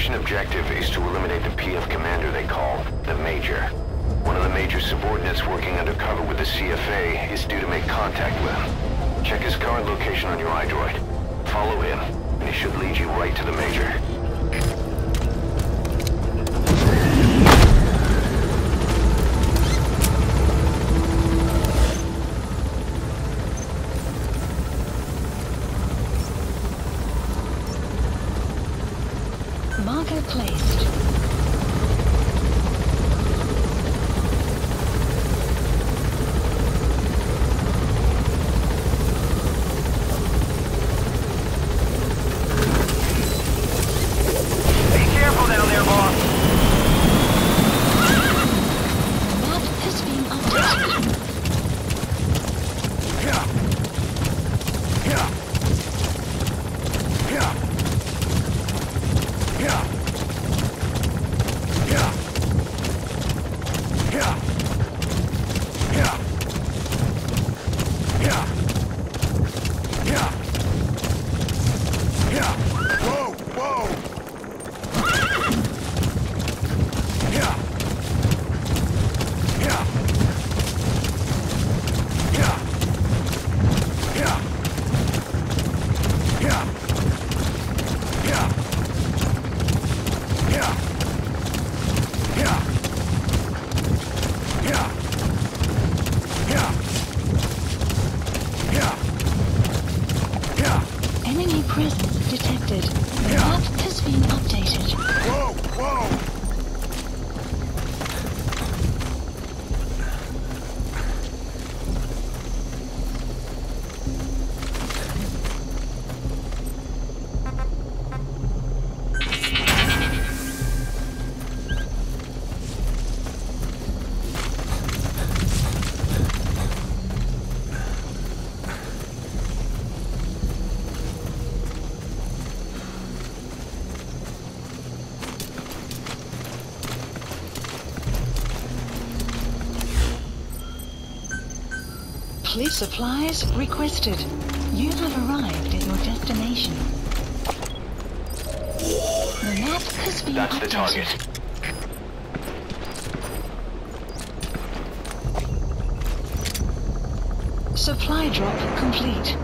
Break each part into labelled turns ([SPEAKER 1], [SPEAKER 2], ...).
[SPEAKER 1] mission objective is to eliminate the PF commander they call the Major. One of the Major's subordinates working undercover with the CFA is due to make contact with him. Check his current location on your iDroid. Follow him, and he should lead you right to the Major.
[SPEAKER 2] Marker placed.
[SPEAKER 1] Be careful down there, boss.
[SPEAKER 2] Map has been updated. Enemy presence detected. Map has been updated.
[SPEAKER 3] Whoa, whoa!
[SPEAKER 2] Police supplies requested. You have arrived at your destination. The map has been
[SPEAKER 1] That's
[SPEAKER 2] updated.
[SPEAKER 1] the target.
[SPEAKER 2] Supply drop complete.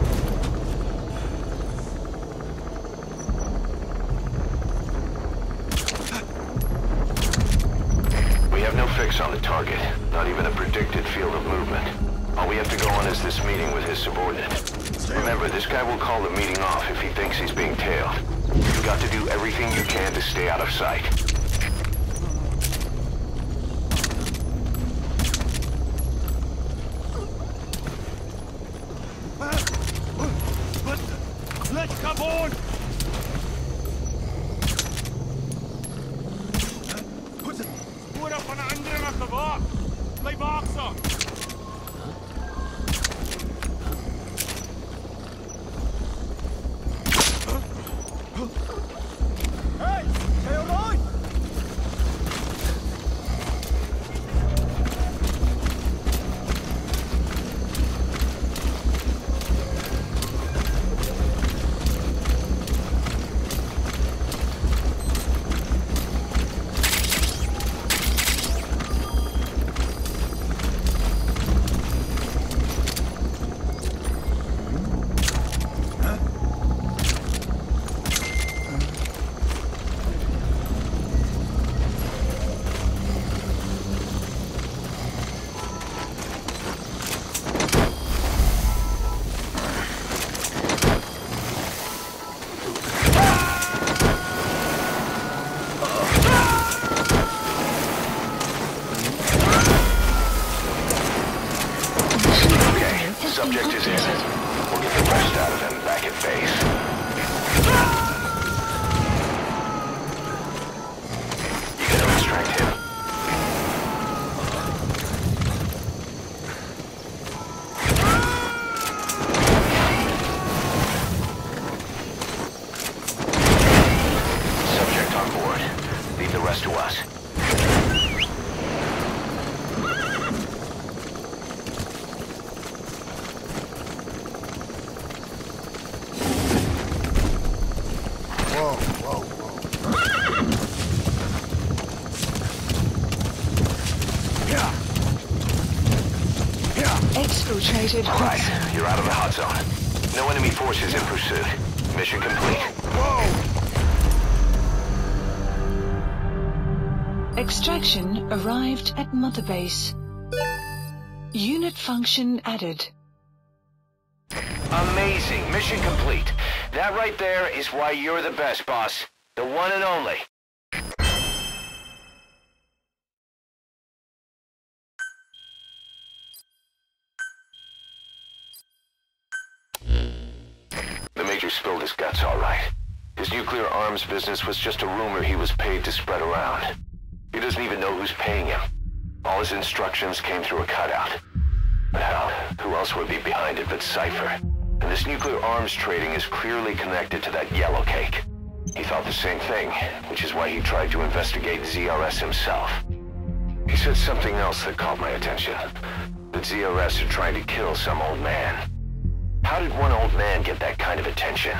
[SPEAKER 1] We have no fix on the target, not even a predicted field of movement. All we have to go on is this meeting with his subordinate. Remember, this guy will call the meeting off if he thinks he's being tailed. You've got to do everything you can to stay out of sight.
[SPEAKER 3] Let's come on! Put up an andere nach der Wacht! Bleib wachsam! Hey! Are you alright?
[SPEAKER 1] Subject is in. We'll get the rest out of him back at base. You gotta extract him. Subject on board. Leave the rest to us.
[SPEAKER 3] Whoa, whoa, whoa.
[SPEAKER 2] Activated hot
[SPEAKER 1] Alright,
[SPEAKER 2] zone.
[SPEAKER 1] you're out of the hot zone. No enemy forces in pursuit. Mission complete.
[SPEAKER 2] Extraction arrived at Mother Base. Unit function added.
[SPEAKER 1] Amazing. Mission complete. That right there is why you're the best, boss. The one and only. The Major spilled his guts, all right. His nuclear arms business was just a rumor he was paid to spread around. He doesn't even know who's paying him. All his instructions came through a cutout. But hell, who else would be behind it but Cypher? And this nuclear arms trading is clearly connected to that yellow cake. He thought the same thing, which is why he tried to investigate ZRS himself. He said something else that caught my attention. That ZRS are trying to kill some old man. How did one old man get that kind of attention?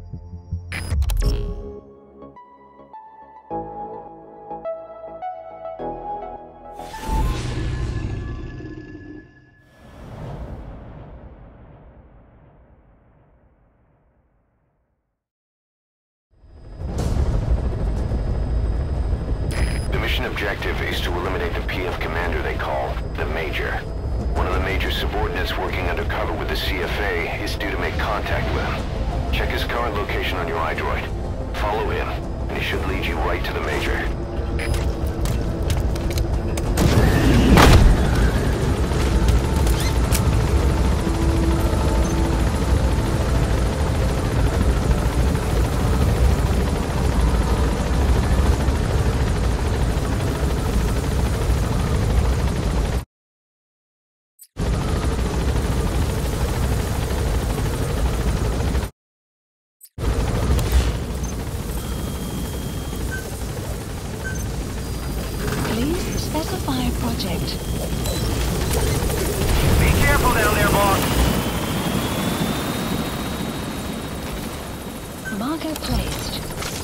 [SPEAKER 1] The mission objective is to eliminate the PF commander they call the Major. One of the Major's subordinates working undercover with the CFA is due to make contact with him. Check his current location on your iDroid. Follow him, and he should lead you right to the Major.
[SPEAKER 2] Please specify project.
[SPEAKER 1] Be careful down there, boss!
[SPEAKER 2] Marker placed.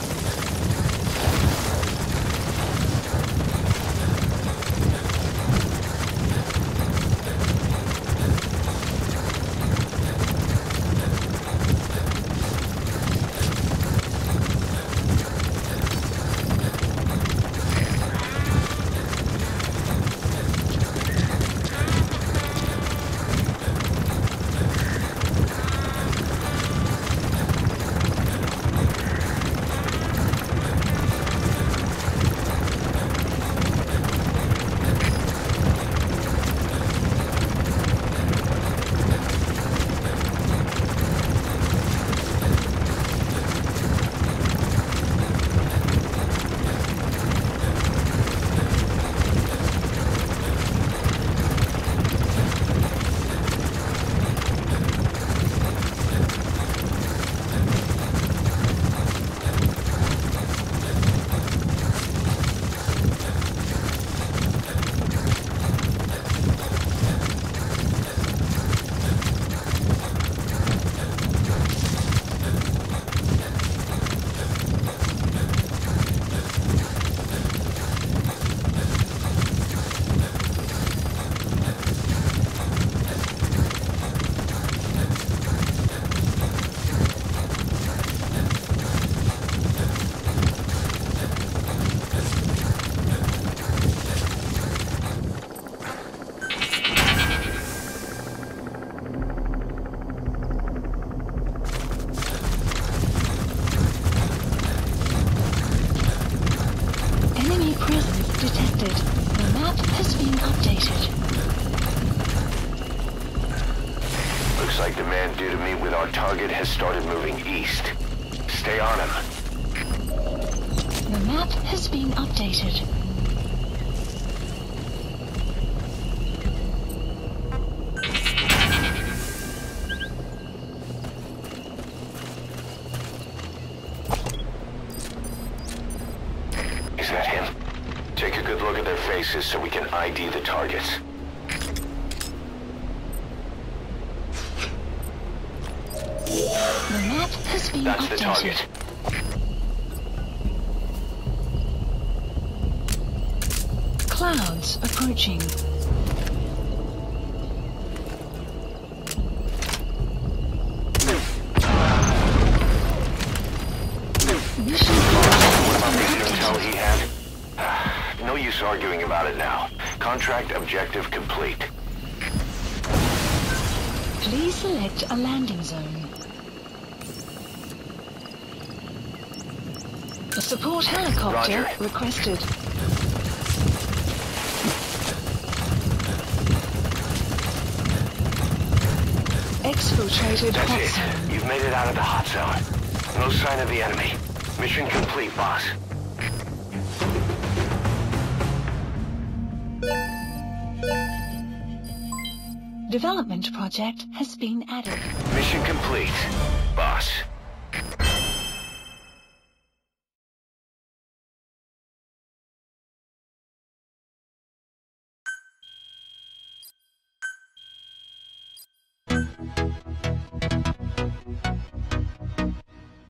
[SPEAKER 2] detected. The map has been updated.
[SPEAKER 1] Looks like the man due to meet with our target has started moving east. Stay on him.
[SPEAKER 2] The map has been updated.
[SPEAKER 1] Is that him? Take a good look at their faces so we can ID the targets.
[SPEAKER 2] The map has been
[SPEAKER 1] That's
[SPEAKER 2] updated.
[SPEAKER 1] the target.
[SPEAKER 2] Clouds approaching.
[SPEAKER 1] use arguing about it now. Contract objective complete.
[SPEAKER 2] Please select a landing zone. A support helicopter
[SPEAKER 1] Roger.
[SPEAKER 2] requested. Exfiltrated hot
[SPEAKER 1] That's
[SPEAKER 2] zone.
[SPEAKER 1] it. You've made it out of the hot zone. No sign of the enemy. Mission complete, boss.
[SPEAKER 2] Development project has been added.
[SPEAKER 1] Mission complete, boss.